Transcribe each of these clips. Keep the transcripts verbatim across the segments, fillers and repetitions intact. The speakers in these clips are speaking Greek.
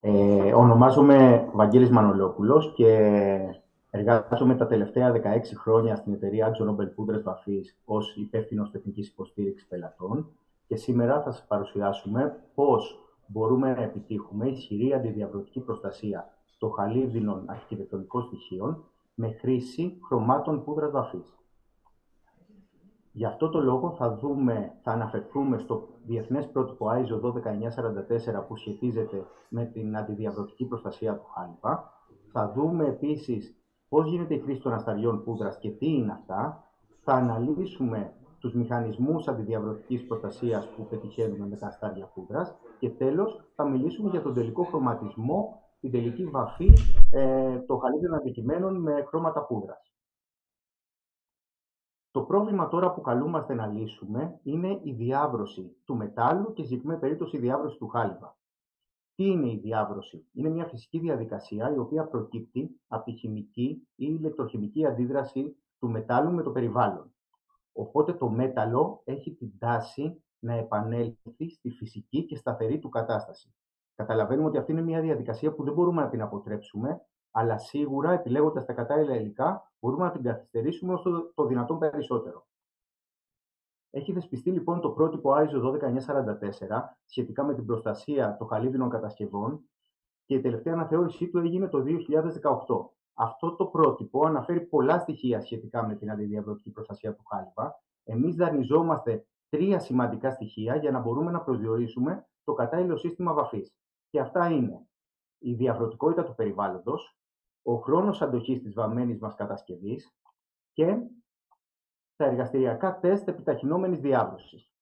Ε, ονομάζομαι Βαγγέλης Μανολόπουλος και εργάζομαι τα τελευταία δεκαέξι χρόνια στην εταιρεία AkzoNobel Πούδρες Βαφής ως υπεύθυνος τεχνικής υποστήριξης πελατών και σήμερα θα σας παρουσιάσουμε πώς μπορούμε να επιτύχουμε ισχυρή αντιδιαβρωτική προστασία των χαλίβδινων αρχιτεκτονικών στοιχείων με χρήση χρωμάτων πούδρας βαφής. Γι' αυτό το λόγο θα, δούμε, θα αναφερθούμε στο διεθνές πρότυπο άιζο ένα δύο εννιά τέσσερα τέσσερα που σχετίζεται με την αντιδιαβρωτική προστασία του χάλιβα. Θα δούμε επίσης πώς γίνεται η χρήση των ασταριών πούδρας και τι είναι αυτά. Θα αναλύσουμε τους μηχανισμούς αντιδιαβρωτικής προστασίας που πετυχαίνουμε με τα αστάρια πούδρας και τέλος θα μιλήσουμε για τον τελικό χρωματισμό, την τελική βαφή ε, των χαλίβδινων αντικειμένων με χρώματα πούδρας. Το πρόβλημα τώρα που καλούμαστε να λύσουμε είναι η διάβρωση του μετάλλου και, σε συγκεκριμένη περίπτωση, η διάβρωση του χάλιβα. Τι είναι η διάβρωση? Είναι μια φυσική διαδικασία η οποία προκύπτει από τη χημική ή ηλεκτροχημική αντίδραση του μετάλλου με το περιβάλλον. Οπότε το μέταλλο έχει την τάση να επανέλθει στη φυσική και σταθερή του κατάσταση. Καταλαβαίνουμε ότι αυτή είναι μια διαδικασία που δεν μπορούμε να την αποτρέψουμε, αλλά σίγουρα επιλέγοντας τα κατάλληλα υλικά μπορούμε να την καθυστερήσουμε όσο το δυνατόν περισσότερο. Έχει θεσπιστεί λοιπόν το πρότυπο άιζο ένα δύο εννιά τέσσερα τέσσερα σχετικά με την προστασία των χαλίβδινων κατασκευών και η τελευταία αναθεώρησή του έγινε το δύο χιλιάδες δεκαοκτώ. Αυτό το πρότυπο αναφέρει πολλά στοιχεία σχετικά με την αντιδιαβρωτική προστασία του χάλιβα. Εμείς δανειζόμαστε τρία σημαντικά στοιχεία για να μπορούμε να προσδιορίσουμε το κατάλληλο σύστημα βαφής. Και αυτά είναι η διαβρωτικότητα του περιβάλλοντος, ο χρόνος αντοχής της βαμμένης μας κατασκευής και τα εργαστηριακά τεστ επιταχυνόμενης διάβρωσης.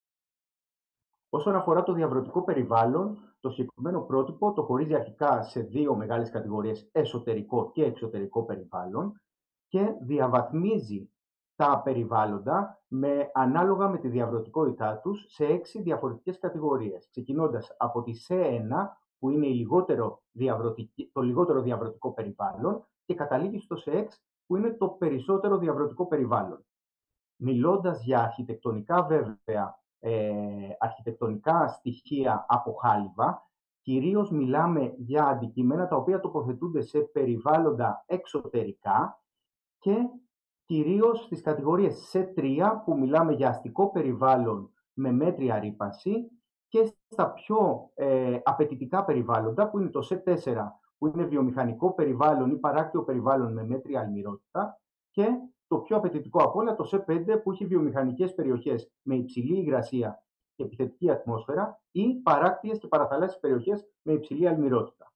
Όσον αφορά το διαβρωτικό περιβάλλον, το συγκεκριμένο πρότυπο το χωρίζει αρχικά σε δύο μεγάλες κατηγορίες, εσωτερικό και εξωτερικό περιβάλλον, και διαβαθμίζει τα περιβάλλοντα με, ανάλογα με τη διαβρωτικότητά τους σε έξι διαφορετικές κατηγορίες, ξεκινώντας από τη σι ένα, που είναι η λιγότερο το λιγότερο διαβρωτικό περιβάλλον, και καταλήγει στο σι εξ, που είναι το περισσότερο διαβρωτικό περιβάλλον. Μιλώντας για αρχιτεκτονικά βέβαια, ε, αρχιτεκτονικά στοιχεία από χάλιβα, κυρίως μιλάμε για αντικείμενα τα οποία τοποθετούνται σε περιβάλλοντα εξωτερικά και κυρίως στις κατηγορίες σι τρία που μιλάμε για αστικό περιβάλλον με μέτρια ρύπανση και στα πιο ε, απαιτητικά περιβάλλοντα που είναι το σι τέσσερα που είναι βιομηχανικό περιβάλλον ή παράκτιο περιβάλλον με μέτρια αλμυρότητα και το πιο απαιτητικό από όλα, το σι πέντε, που έχει βιομηχανικές περιοχές με υψηλή υγρασία και επιθετική ατμόσφαιρα ή παράκτιες και παραθαλάσσιες περιοχές με υψηλή αλμυρότητα.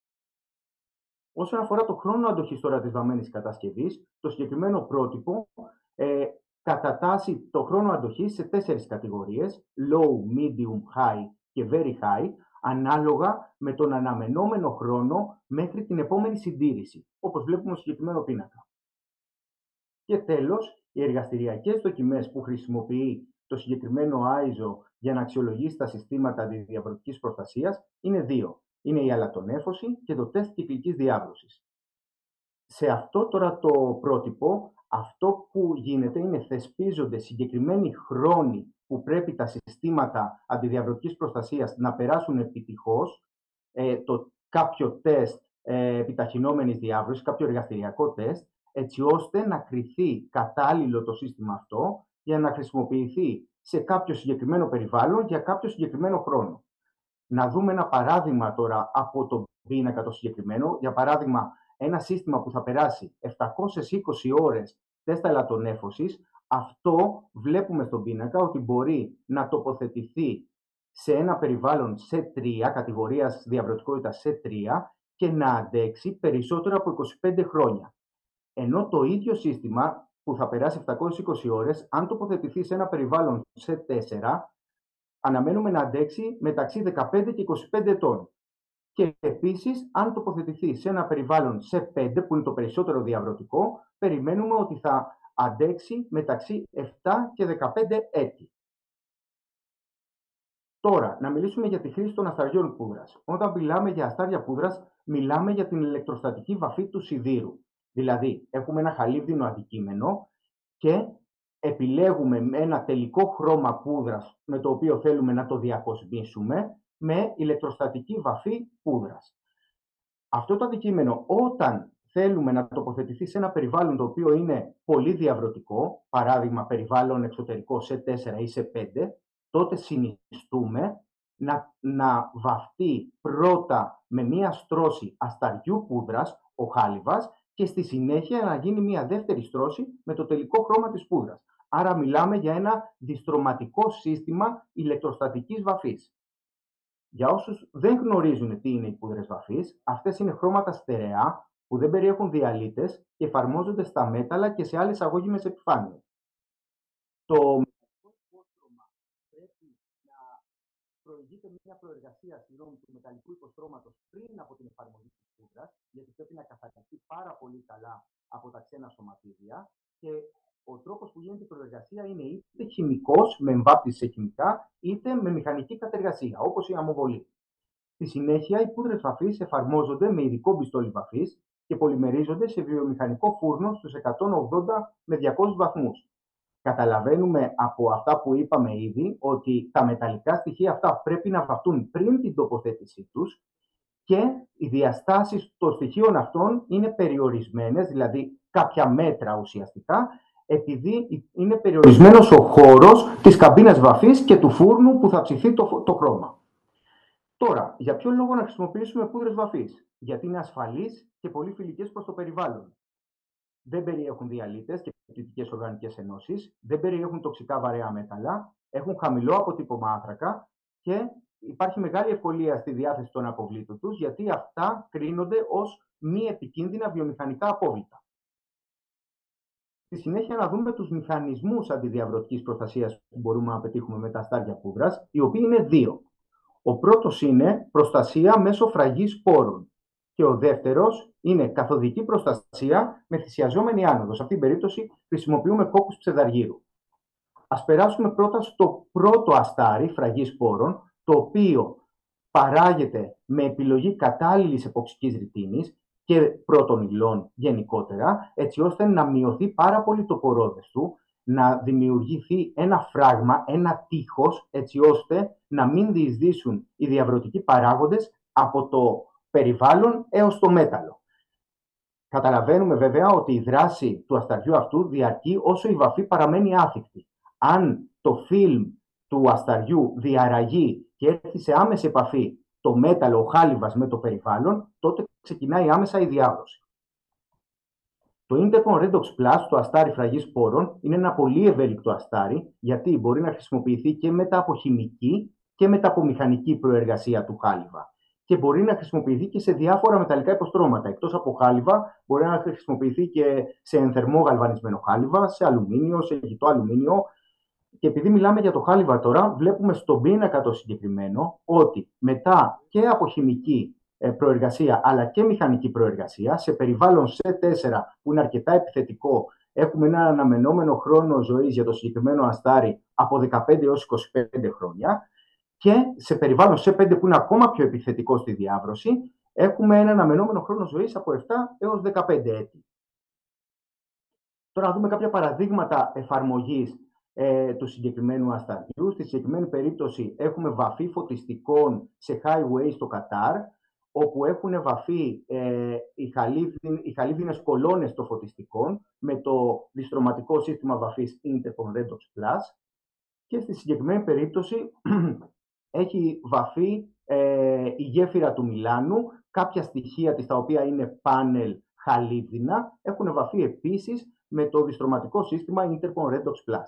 Όσον αφορά το χρόνο αντοχής τώρα της βαμμένης κατασκευής, το συγκεκριμένο πρότυπο ε, κατατάσσει το χρόνο αντοχής σε τέσσερις κατηγορίες, low, medium, high και very high, ανάλογα με τον αναμενόμενο χρόνο μέχρι την επόμενη συντήρηση, όπως βλέπουμε στο συγκεκριμένο πίνακα. Και τέλος, οι εργαστηριακές δοκιμές που χρησιμοποιεί το συγκεκριμένο άιζο για να αξιολογήσει τα συστήματα αντιδιαβρωτικής προστασίας είναι δύο. Είναι η αλατονέφωση και το τεστ κυκλικής διάβρωσης. Σε αυτό τώρα το πρότυπο, αυτό που γίνεται είναι θεσπίζονται συγκεκριμένοι χρόνοι που πρέπει τα συστήματα αντιδιαβρωτικής προστασίας να περάσουν επιτυχώς, ε, το κάποιο τεστ ε, επιταχυνόμενης διάβρωσης, κάποιο εργαστηριακό τεστ, έτσι ώστε να κριθεί κατάλληλο το σύστημα αυτό για να χρησιμοποιηθεί σε κάποιο συγκεκριμένο περιβάλλον για κάποιο συγκεκριμένο χρόνο. Να δούμε ένα παράδειγμα τώρα από το πίνακα το συγκεκριμένο. Για παράδειγμα, ένα σύστημα που θα περάσει επτακόσιες είκοσι ώρες τεστ αλατονέφωσης, αυτό βλέπουμε στον πίνακα ότι μπορεί να τοποθετηθεί σε ένα περιβάλλον σι τρία, κατηγορίας διαβρωτικότητας σι τρία, και να αντέξει περισσότερο από είκοσι πέντε χρόνια. Ενώ το ίδιο σύστημα που θα περάσει επτακόσιες είκοσι ώρες, αν τοποθετηθεί σε ένα περιβάλλον σι τέσσερα, αναμένουμε να αντέξει μεταξύ δεκαπέντε και είκοσι πέντε ετών. Και επίσης, αν τοποθετηθεί σε ένα περιβάλλον σι πέντε, που είναι το περισσότερο διαβρωτικό, περιμένουμε ότι θα αντέξει μεταξύ επτά και δεκαπέντε έτη. Τώρα, να μιλήσουμε για τη χρήση των ασταριών πούδρας. Όταν μιλάμε για αστάρια πούδρας, μιλάμε για την ηλεκτροστατική βαφή του σιδήρου. Δηλαδή, έχουμε ένα χαλίβδινο αντικείμενο και επιλέγουμε με ένα τελικό χρώμα πούδρας με το οποίο θέλουμε να το διακοσμήσουμε με ηλεκτροστατική βαφή πούδρας. Αυτό το αντικείμενο, όταν θέλουμε να τοποθετηθεί σε ένα περιβάλλον το οποίο είναι πολύ διαβρωτικό, παράδειγμα περιβάλλον εξωτερικό σε τέσσερα ή σε πέντε, τότε συνιστούμε να, να βαφτεί πρώτα με μία στρώση ασταριού πούδρας, ο χάλιβας, και στη συνέχεια να γίνει μία δεύτερη στρώση με το τελικό χρώμα της πούδρας. Άρα μιλάμε για ένα διστρωματικό σύστημα ηλεκτροστατικής βαφής. Για όσους δεν γνωρίζουν τι είναι οι πούδρες βαφής, αυτές είναι χρώματα στερεά που δεν περιέχουν διαλύτες και εφαρμόζονται στα μέταλλα και σε άλλες αγώγιμες επιφάνειες. Το μεταλλικό υπόστρωμα πρέπει να προηγείται μια προεργασία συγγνώμη, του μεταλλικού υποστρώματος πριν από την εφαρμογή της πούδρας, γιατί πρέπει να καθαριστεί πάρα πολύ καλά από τα ξένα σωματίδια, και ο τρόπος που γίνεται η προεργασία είναι είτε χημικός, με εμβάπτιση σε χημικά, είτε με μηχανική κατεργασία, όπως η αμοβολή. Στη συνέχεια, οι πούδρες βαφής εφαρμόζονται με ειδικό μπιστόλι βαφής και πολυμερίζονται σε βιομηχανικό φούρνο στους εκατόν ογδόντα με διακόσιους βαθμούς. Καταλαβαίνουμε από αυτά που είπαμε ήδη ότι τα μεταλλικά στοιχεία αυτά πρέπει να βαφτούν πριν την τοποθέτησή τους και οι διαστάσεις των στοιχείων αυτών είναι περιορισμένες, δηλαδή κάποια μέτρα ουσιαστικά, επειδή είναι περιορισμένος ο χώρος της καμπίνας βαφής και του φούρνου που θα ψηθεί το, το χρώμα. Τώρα, για ποιο λόγο να χρησιμοποιήσουμε πούδρες βαφής? Γιατί είναι ασφαλείς και πολύ φιλικές προς το περιβάλλον. Δεν περιέχουν διαλύτες και πτυτικές οργανικές ενώσεις, δεν περιέχουν τοξικά βαρέα μέταλλα, έχουν χαμηλό αποτύπωμα άνθρακα και υπάρχει μεγάλη ευκολία στη διάθεση των αποβλήτων τους, γιατί αυτά κρίνονται ως μη επικίνδυνα βιομηχανικά απόβλητα. Στη συνέχεια να δούμε τους μηχανισμούς αντιδιαβρωτικής προστασίας που μπορούμε να πετύχουμε με τα αστάρια πούδρας, οι οποίοι είναι δύο. Ο πρώτος είναι προστασία μέσω φραγής σπόρων και ο δεύτερος είναι καθοδική προστασία με θυσιαζόμενη άνοδο. Σε αυτήν την περίπτωση χρησιμοποιούμε κόκκους ψεδαργύρου. Ας περάσουμε πρώτα στο πρώτο αστάρι φραγής σπόρων, το οποίο παράγεται με επιλογή κατάλληλης εποξικής ρητίνης και πρώτων υλών γενικότερα, έτσι ώστε να μειωθεί πάρα πολύ το πορόδες του, να δημιουργηθεί ένα φράγμα, ένα τείχος, έτσι ώστε να μην διεισδύσουν οι διαβρωτικοί παράγοντες από το περιβάλλον έως το μέταλλο. Καταλαβαίνουμε βέβαια ότι η δράση του ασταριού αυτού διαρκεί όσο η βαφή παραμένει άθικτη. Αν το φιλμ του ασταριού διαραγεί και έρθει σε άμεση επαφή το μέταλλο, ο χάλιβας με το περιβάλλον, τότε ξεκινάει άμεσα η διάβρωση. Το Interpon Redox Plus, το αστάρι φραγής σπόρων, είναι ένα πολύ ευέλικτο αστάρι, γιατί μπορεί να χρησιμοποιηθεί και μετά από χημική και μετά από μηχανική προεργασία του χάλιβα. Και μπορεί να χρησιμοποιηθεί και σε διάφορα μεταλλικά υποστρώματα. Εκτός από χάλιβα, μπορεί να χρησιμοποιηθεί και σε ενθερμό γαλβανισμένο χάλιβα, σε αλουμίνιο, σε γητό αλουμίνιο. Και επειδή μιλάμε για το χάλιβα τώρα, βλέπουμε στον πίνακα το συγκεκριμένο ότι μετά και από χημική προεργασία αλλά και μηχανική προεργασία, σε περιβάλλον σε τέσσερα που είναι αρκετά επιθετικό, έχουμε ένα αναμενόμενο χρόνο ζωής για το συγκεκριμένο αστάρι από δεκαπέντε έως είκοσι πέντε χρόνια, και σε περιβάλλον σε πέντε που είναι ακόμα πιο επιθετικό στη διάβρωση, έχουμε ένα αναμενόμενο χρόνο ζωής από επτά έως δεκαπέντε έτη. Τώρα να δούμε κάποια παραδείγματα εφαρμογής ε, του συγκεκριμένου ασταριού. Στη συγκεκριμένη περίπτωση έχουμε βαφή φωτιστικών σε highway στο Κατάρ, όπου έχουν βαφεί ε, οι, χαλίδιν, οι χαλίδινες κολόνες των φωτιστικών με το διστρωματικό σύστημα βαφής Interpon Redox Plus, και στη συγκεκριμένη περίπτωση έχει βαφεί ε, η γέφυρα του Μιλάνου, κάποια στοιχεία της τα οποία είναι πάνελ χαλίδινα, έχουν βαφεί επίσης με το διστρωματικό σύστημα Interpon Redox Plus.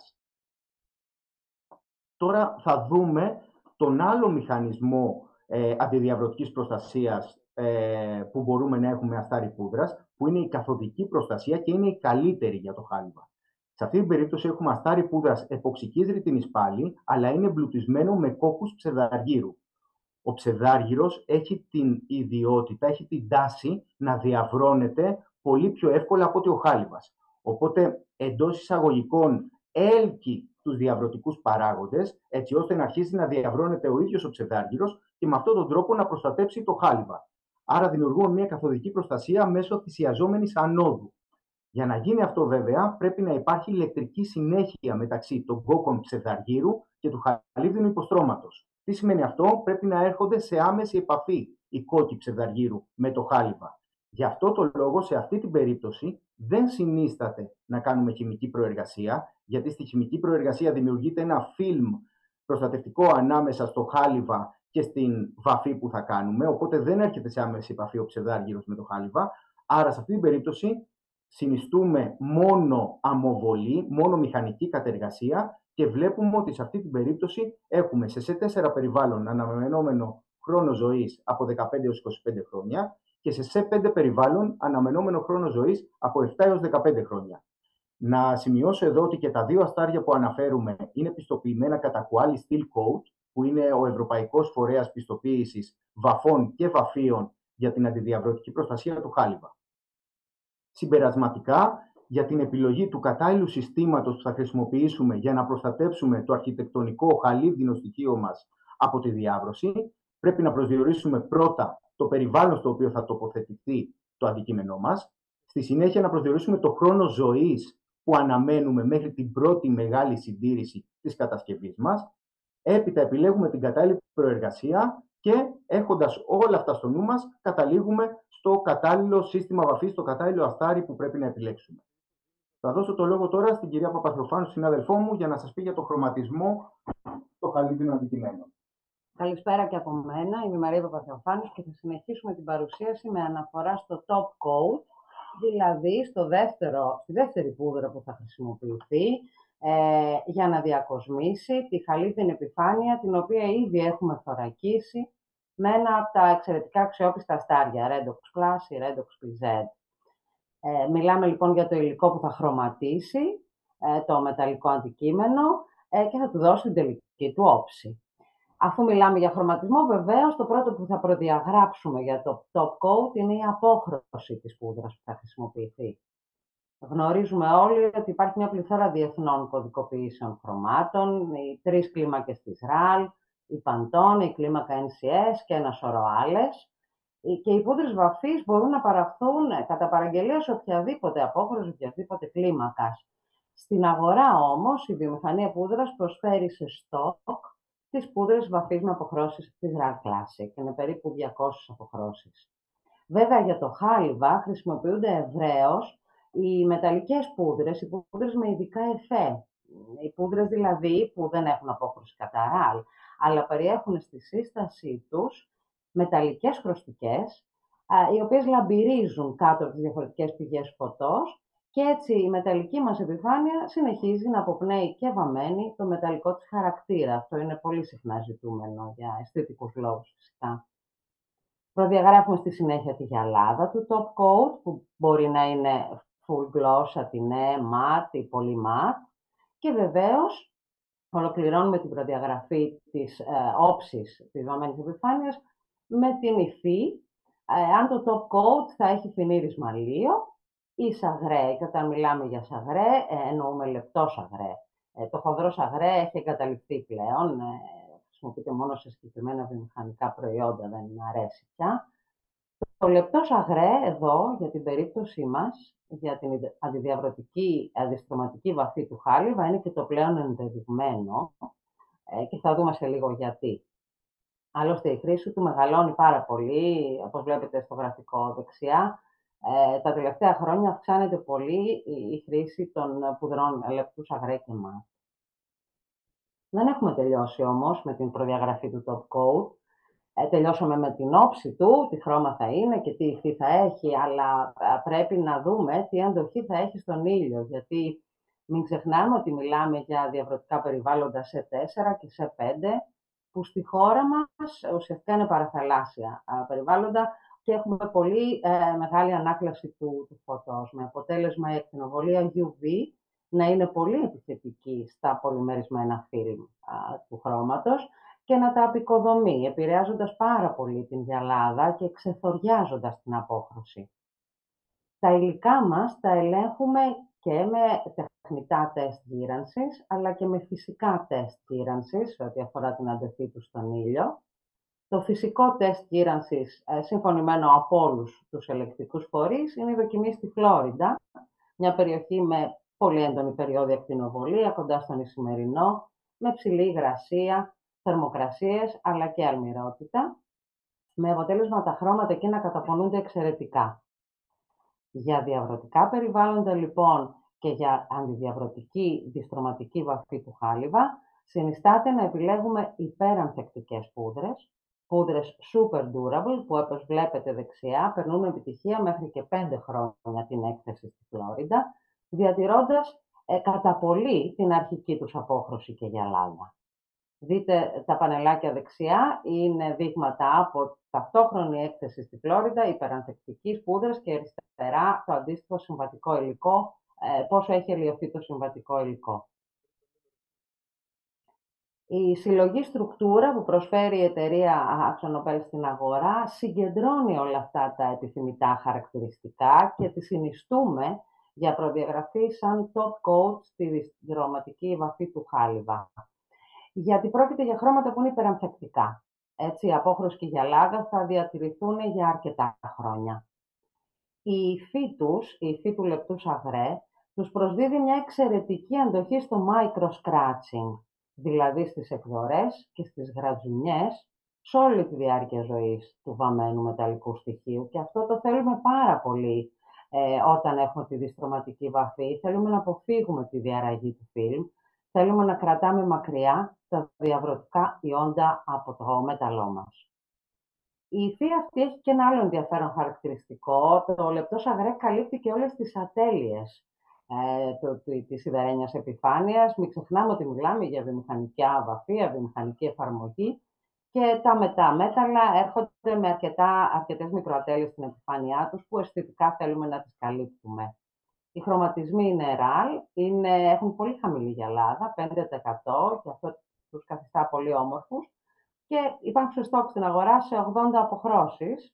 Τώρα θα δούμε τον άλλο μηχανισμό ε, αντιδιαβρωτικής προστασίας ε, που μπορούμε να έχουμε αστάρι πούδρας, που είναι η καθοδική προστασία και είναι η καλύτερη για το χάλιβα. Σε αυτή την περίπτωση έχουμε αστάρι πούδρας εποξικής ρητίνης πάλι, αλλά είναι εμπλουτισμένο με κόκκους ψεδαργύρου. Ο ψεδάργυρος έχει την ιδιότητα, έχει την τάση να διαβρώνεται πολύ πιο εύκολα από ότι ο χάλιβας. Οπότε εντός εισαγωγικών έλκει τους διαβρωτικούς παράγοντες, έτσι ώστε να αρχίσει να διαβρώνεται ο ίδιος ο ψεδάργυρος και με αυτόν τον τρόπο να προστατέψει το χάλιβα. Άρα δημιουργούμε μια καθοδική προστασία μέσω θυσιαζόμενης ανόδου. Για να γίνει αυτό βέβαια πρέπει να υπάρχει ηλεκτρική συνέχεια μεταξύ των κόκκων ψευδαργύρου και του χαλίδινου υποστρώματος. Τι σημαίνει αυτό? Πρέπει να έρχονται σε άμεση επαφή η κόκκι ψευδαργύρου με το χάλιβα. Γι' αυτό το λόγο, σε αυτή την περίπτωση, δεν συνίσταται να κάνουμε χημική προεργασία, γιατί στη χημική προεργασία δημιουργείται ένα φιλμ προστατευτικό ανάμεσα στο χάλιβα και στην βαφή που θα κάνουμε, οπότε δεν έρχεται σε άμεση επαφή ο ψευδάργυρος με το χάλιβα. Άρα, σε αυτή την περίπτωση, συνιστούμε μόνο αμοβολή, μόνο μηχανική κατεργασία και βλέπουμε ότι σε αυτή την περίπτωση έχουμε σε τέσσερα περιβάλλον αναμενόμενο χρόνο ζωής από δεκαπέντε έως είκοσι πέντε χρόνια και σε σε πέντε περιβάλλον αναμενόμενο χρόνο ζωής από επτά έως δεκαπέντε χρόνια. Να σημειώσω εδώ ότι και τα δύο αστάρια που αναφέρουμε είναι πιστοποιημένα κατά Quali Steel Code, που είναι ο Ευρωπαϊκός Φορέας Πιστοποίησης Βαφών και Βαφείων για την αντιδιαβρωτική προστασία του χάλιβα. Συμπερασματικά, για την επιλογή του κατάλληλου συστήματος που θα χρησιμοποιήσουμε για να προστατεύσουμε το αρχιτεκτονικό χαλίβδινο στοιχείο μας από τη διάβρωση, πρέπει να προσδιορίσουμε πρώτα το περιβάλλον στο οποίο θα τοποθετηθεί το αντικείμενό μας, στη συνέχεια να προσδιορίσουμε το χρόνο ζωής που αναμένουμε μέχρι την πρώτη μεγάλη συντήρηση της κατασκευής μας, έπειτα επιλέγουμε την κατάλληλη προεργασία και έχοντας όλα αυτά στο νου μας, καταλήγουμε στο κατάλληλο σύστημα βαφής, στο κατάλληλο αστάρι που πρέπει να επιλέξουμε. Θα δώσω το λόγο τώρα στην κυρία Παπαθροφάνου, συνάδελφό μου, για να σας πει για το χρωματισμό στο χαλίβδινο αντικειμένο. Καλησπέρα και από μένα, είμαι η Μαρία Παπαθροφάνου και θα συνεχίσουμε την παρουσίαση με αναφορά στο top coat, δηλαδή στο δεύτερο, στη δεύτερη πούδρα που θα χρησιμοποιηθεί ε, για να διακοσμήσει τη χαλίβδινη επιφάνεια, την οποία ήδη έχουμε θωρακίσει με ένα από τα εξαιρετικά αξιόπιστα αστάρια, Redox Plus ή Redox πι ζετ. Ε, μιλάμε λοιπόν για το υλικό που θα χρωματίσει ε, το μεταλλικό αντικείμενο ε, και θα του δώσει την τελική του όψη. Αφού μιλάμε για χρωματισμό, βεβαίως, το πρώτο που θα προδιαγράψουμε για το top coat είναι η απόχρωση της πούδρας που θα χρησιμοποιηθεί. Γνωρίζουμε όλοι ότι υπάρχει μια πληθώρα διεθνών κωδικοποιήσεων χρωμάτων, οι τρεις κλίμακες της ραλ, η Pantone, η κλίμακα εν σι ες και ένα σωρό άλλες. Και οι πούδρες βαφής μπορούν να παραχθούν κατά παραγγελία σε οποιαδήποτε απόχρωση, οποιαδήποτε κλίμακας. Στην αγορά όμως, η βιομηχανία πούδρας προσφέρει σε στόκ τις πούδρες βαφής με αποχρώσεις της ραλ Classic. Είναι περίπου διακόσιες αποχρώσεις. Βέβαια, για το χάλιβα χρησιμοποιούνται ευρέως οι μεταλλικές πούδρες, οι πούδρες με ειδικά εφέ. Οι πούδρες δηλαδή που δεν έχουν απόχρωση κατά ραλ, αλλά περιέχουν στη σύστασή τους μεταλλικές χρωστικές, οι οποίες λαμπυρίζουν κάτω από τις διαφορετικές πηγές φωτός και έτσι η μεταλλική μας επιφάνεια συνεχίζει να αποπνέει και βαμμένη το μεταλλικό της χαρακτήρα. Αυτό είναι πολύ συχνά ζητούμενο για αισθητικούς λόγους φυσικά. Προδιαγράφουμε στη συνέχεια τη γυαλάδα του top coat, που μπορεί να είναι full gloss, σατινέ, matte ή πολύ matte. Και βεβαίως ολοκληρώνουμε την προδιαγραφή της ε, όψης της βαμμένης επιφάνειας με την υφή, ε, αν το top coat θα έχει φινίρις μαλλίο ή σαγρέ. Και όταν μιλάμε για σαγρέ, ε, εννοούμε λεπτό σαγρέ. Ε, το χοντρό σαγρέ έχει εγκαταλειφθεί πλέον, ε, χρησιμοποιείται μόνο σε συγκεκριμένα βιομηχανικά προϊόντα, δεν αρέσει πια. Το λεπτό σαγρέ εδώ, για την περίπτωσή μας, για την αντιδιαβρωτική αντιστρωματική βαφή του χάλιβα, είναι και το πλέον ενδεδειγμένο ε, και θα δούμε σε λίγο γιατί. Άλλωστε η χρήση του μεγαλώνει πάρα πολύ, όπως βλέπετε στο γραφικό δεξιά. Ε, τα τελευταία χρόνια αυξάνεται πολύ η χρήση των πουδρών λεπτού σαγρέ και ματ. Δεν έχουμε τελειώσει όμως με την προδιαγραφή του top coat. Ε, τελειώσαμε με την όψη του, τι χρώμα θα είναι και τι υφή θα έχει, αλλά πρέπει να δούμε τι αντοχή θα έχει στον ήλιο, γιατί μην ξεχνάμε ότι μιλάμε για διαβρωτικά περιβάλλοντα σε τέσσερα και σε πέντε, που στη χώρα μας ουσιαστικά είναι παραθαλάσσια περιβάλλοντα και έχουμε πολύ ε, μεγάλη ανάκλαση του, του φωτός, με αποτέλεσμα η ακτινοβολία γιου βι να είναι πολύ επιθετική στα πολυμερισμένα φιλμ του χρώματος και να τα απεικοδομεί, επηρεάζοντας πάρα πολύ την γυαλάδα και ξεθοριάζοντας την απόχρωση. Τα υλικά μας τα ελέγχουμε και με τεχνητά τεστ γύρανσης, αλλά και με φυσικά τεστ γύρανσης, σε ό,τι αφορά την αντοχή του στον ήλιο. Το φυσικό τεστ γύρανσης, συμφωνημένο από όλους τους ελεκτικούς φορείς, είναι η δοκιμή στη Φλόριντα, μια περιοχή με πολύ έντονη περιόδια ακτινοβολία, κοντά στον Ισημερινό, με ψηλή υγρασία, θερμοκρασίες, αλλά και αλμυρότητα. με αποτέλεσμα τα χρώματα εκεί να καταπονούνται εξαιρετικά. Για διαβρωτικά περιβάλλοντα λοιπόν και για αντιδιαβρωτική διστρωματική βαφή του χάλιβα, συνιστάται να επιλέγουμε υπερανθεκτικές πούδρες, πούδρες super durable που όπως βλέπετε δεξιά περνούν με επιτυχία μέχρι και πέντε χρόνια την έκθεση στη Φλόριντα, διατηρώντας ε, κατά πολύ την αρχική τους απόχρωση και γυαλάδα. Δείτε τα πανελάκια δεξιά, είναι δείγματα από ταυτόχρονη έκθεση στη Φλόριντα, υπερανθεκτικής πούδρας και αριστερά το αντίστοιχο συμβατικό υλικό, ε, πόσο έχει ελιωθεί το συμβατικό υλικό. Η συλλογή στρουκτούρα που προσφέρει η εταιρεία AkzoNobel στην αγορά συγκεντρώνει όλα αυτά τα επιθυμητά χαρακτηριστικά και τη συνιστούμε για προδιαγραφή σαν top coat στη δυστρωματική βαφή του χάλιβα. Γιατί πρόκειται για χρώματα που είναι υπερανθεκτικά. Έτσι, η απόχρωση και η γυαλάδα θα διατηρηθούν για αρκετά χρόνια. Η υφή τους, η υφή του λεπτού σαγρέ, τους προσδίδει μια εξαιρετική αντοχή στο micro scratching, δηλαδή στις εκδορές και στις γρατζουνιές, σε όλη τη διάρκεια ζωής του βαμμένου μεταλλικού στοιχείου. Και αυτό το θέλουμε πάρα πολύ ε, όταν έχουμε τη διστρωματική βαφή. Θέλουμε να αποφύγουμε τη διαρραγή του φιλμ. Θέλουμε να κρατάμε μακριά τα διαβρωτικά ιόντα από το μέταλλό μας. Η υφή αυτή έχει και ένα άλλο ενδιαφέρον χαρακτηριστικό. Το λεπτό σαγρέ καλύπτει και όλες τις ατέλειες ε, το, της σιδερένιας επιφάνειας. Μην ξεχνάμε ότι μιλάμε για βιομηχανική βαφή, βιομηχανική εφαρμογή και τα μετά μέταλλα έρχονται με αρκετά, αρκετές μικροατέλειες στην επιφάνειά τους που αισθητικά θέλουμε να τις καλύπτουμε. Οι χρωματισμοί είναι ραλ, είναι, έχουν πολύ χαμηλή γυαλάδα, πέντε τοις εκατό, και αυτό τους καθιστά πολύ όμορφους. Και υπάρχουν σε στόκ στην αγορά σε ογδόντα αποχρώσεις.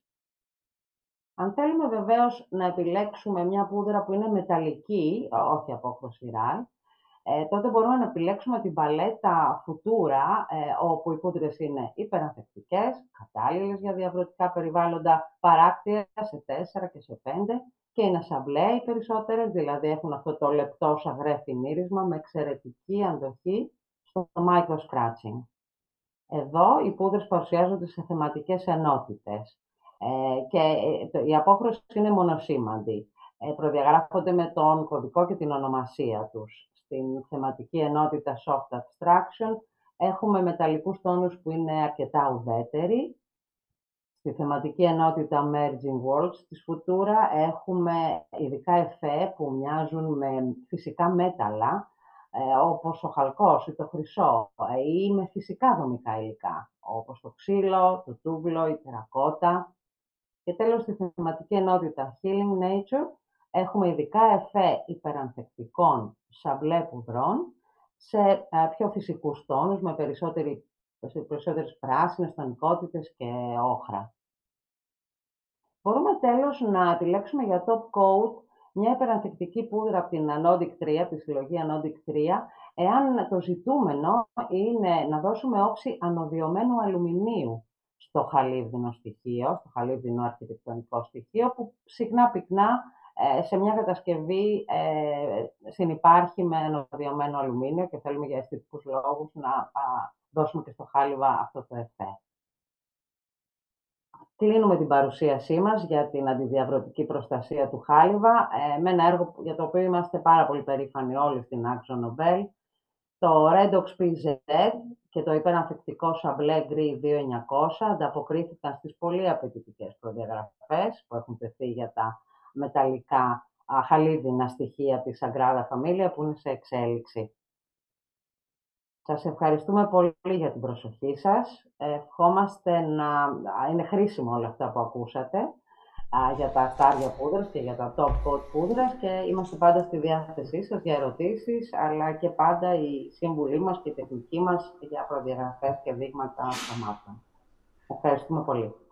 Αν θέλουμε βεβαίως να επιλέξουμε μια πούδρα που είναι μεταλλική, όχι απόχρωση ραλ, ε, τότε μπορούμε να επιλέξουμε την παλέτα Futura, ε, όπου οι πούδρες είναι υπερανθεκτικές, κατάλληλες για διαβρωτικά περιβάλλοντα, παράκτιες σε τέσσερα και σε πέντε, και είναι σαμπλέ οι περισσότερες, δηλαδή έχουν αυτό το λεπτό σαγρέ φινίρισμα με εξαιρετική αντοχή στο micro scratching. Εδώ οι πούδρες παρουσιάζονται σε θεματικές ενότητες ε, και η απόχρωση είναι μονοσήμαντη. Ε, προδιαγράφονται με τον κωδικό και την ονομασία τους. Στην θεματική ενότητα Soft Abstraction έχουμε μεταλλικούς τόνους που είναι αρκετά ουδέτεροι. Στη θεματική ενότητα Merging Worlds της Futura έχουμε ειδικά εφέ που μοιάζουν με φυσικά μέταλλα, ε, όπως ο χαλκός ή το χρυσό, ε, ή με φυσικά δομικά υλικά, όπως το ξύλο, το τούβλο, η τερακότα. Και τέλος, στη θεματική ενότητα Healing Nature έχουμε ειδικά εφέ υπερανθεκτικών σαμπλέ πουδρών σε ε, πιο φυσικούς τόνους, με περισσότερες πράσινες τονικότητες και όχρα. Μπορούμε τέλος να επιλέξουμε για top coat μια υπερανθεκτική πούδρα από την Anodic τρία, από τη συλλογή Anodic τρία, εάν το ζητούμενο είναι να δώσουμε όψη ανωδιωμένου αλουμινίου στο χαλίβδινο στοιχείο, στο χαλίβδινο αρχιτεκτονικό στοιχείο, που συχνά πυκνά σε μια κατασκευή ε, συνυπάρχει με ανωδιωμένο αλουμίνιο και θέλουμε για αισθητικούς λόγους να α, δώσουμε και στο χάλιβα αυτό το εφέ. Κλείνουμε την παρουσίασή μας για την αντιδιαβρωτική προστασία του χάλιβα ε, με ένα έργο για το οποίο είμαστε πάρα πολύ περήφανοι όλοι στην AkzoNobel. Το Redox πι ζετ και το υπερανθεκτικό Σαμπλέ Gris δύο χιλιάδες εννιακόσια ανταποκρίθηκαν στις πολύ απαιτητικές προδιαγραφές που έχουν τεθεί για τα μεταλλικά χαλίδινα στοιχεία της Sagrada Familia που είναι σε εξέλιξη. Σας ευχαριστούμε πολύ για την προσοχή σας. Ευχόμαστε να είναι χρήσιμο όλα αυτά που ακούσατε για τα αστάρια πούδρας και για τα top coat πούδρας και είμαστε πάντα στη διάθεσή σας για ερωτήσεις, αλλά και πάντα η σύμβουλή μας και η τεχνική μας για προδιαγραφές και δείγματα αυτομάτων. Ευχαριστούμε πολύ.